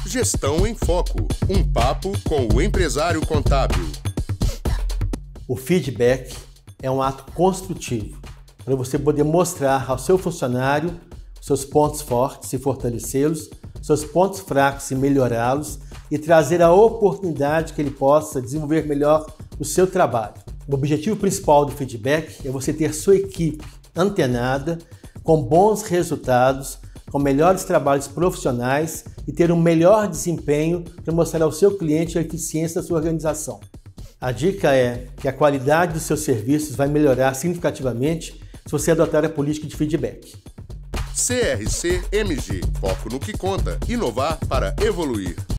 Gestão em Foco, um papo com o empresário contábil. O feedback é um ato construtivo para você poder mostrar ao seu funcionário seus pontos fortes e fortalecê-los, seus pontos fracos e melhorá-los e trazer a oportunidade que ele possa desenvolver melhor o seu trabalho. O objetivo principal do feedback é você ter sua equipe antenada, com bons resultados, com melhores trabalhos profissionais e ter um melhor desempenho para mostrar ao seu cliente a eficiência da sua organização. A dica é que a qualidade dos seus serviços vai melhorar significativamente se você adotar a política de feedback. CRC-MG, foco no que conta, inovar para evoluir.